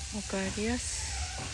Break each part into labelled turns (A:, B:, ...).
A: おかえりやす。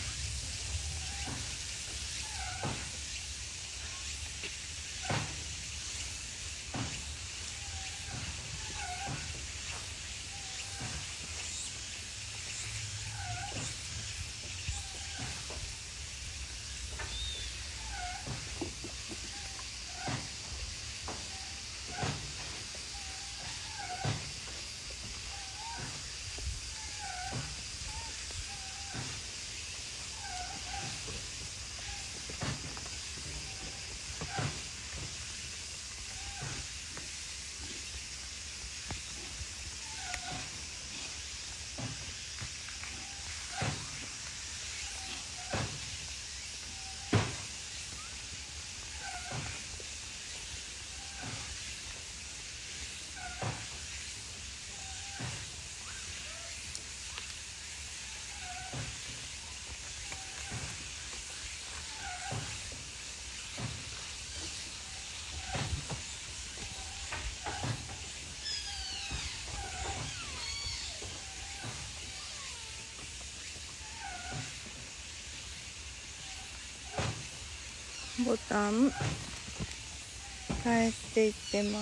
A: ボタン帰っていってます。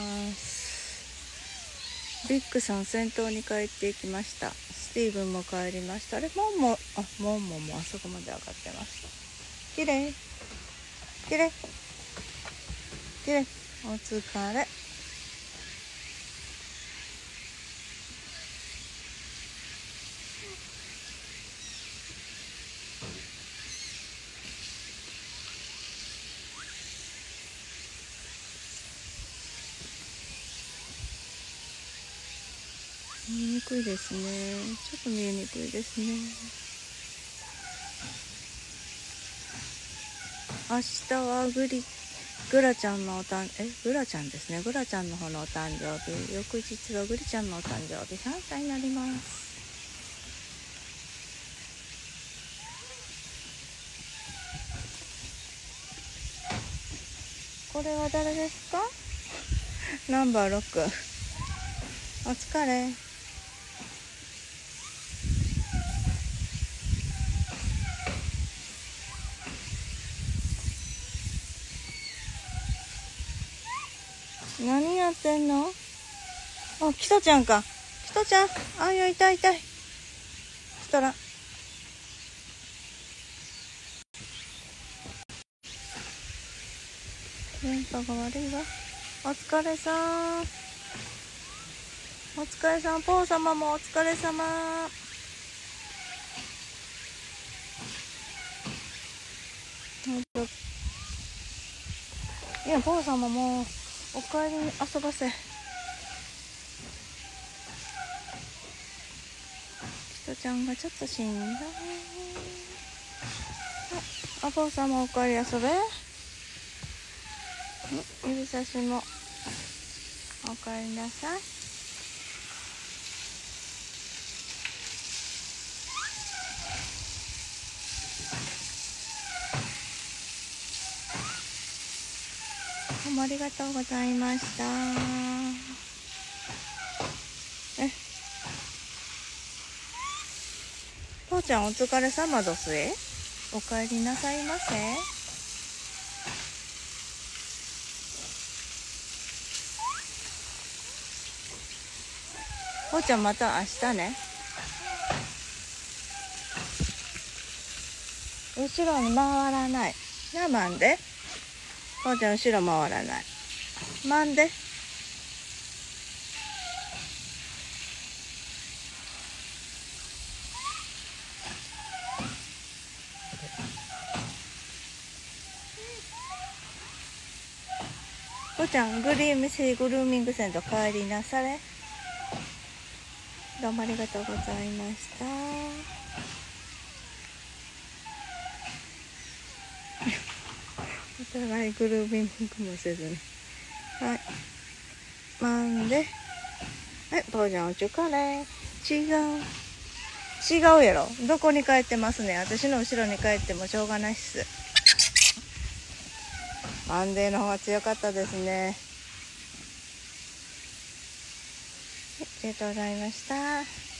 A: ビッグさん先頭に帰っていきました。スティーブンも帰りました。あれモンももあそこまで上がってます。きれいきれいきれい。お疲れ。見えにくいですね。ちょっと見えにくいですね。明日はグラちゃんのグラちゃんですね。グラちゃんの方のお誕生日。翌日はグリちゃんのお誕生日。3歳になります。これは誰ですか？ナンバー6。お疲れ。何やってんの？あ、キトちゃんか。キトちゃん。あ、いや、痛い。ストラ。電波が悪いわ。お疲れさん。お疲れさん。ポー様もお疲れ様。いや、ポー様もお帰りに遊ばせ。キトちゃんがちょっと死んだ。あ、ポー様お帰り遊べ。指差しもお帰りなさい。どうもありがとうございました。父ちゃんお疲れ様どすえ。お帰りなさいませ。父ちゃんまた明日ね。後ろに回らない。な、まんで。父ちゃん後ろ回らない。まんで。父ちゃんグルーミングセント帰りなされ。どうもありがとうございました。お互いグルーミングもせずに。はい。なんで。父ちゃんおちゅかれ。違うやろ。どこに帰ってますね。私の後ろに帰ってもしょうがないっす。マンデーの方が強かったですね。ありがとうございました。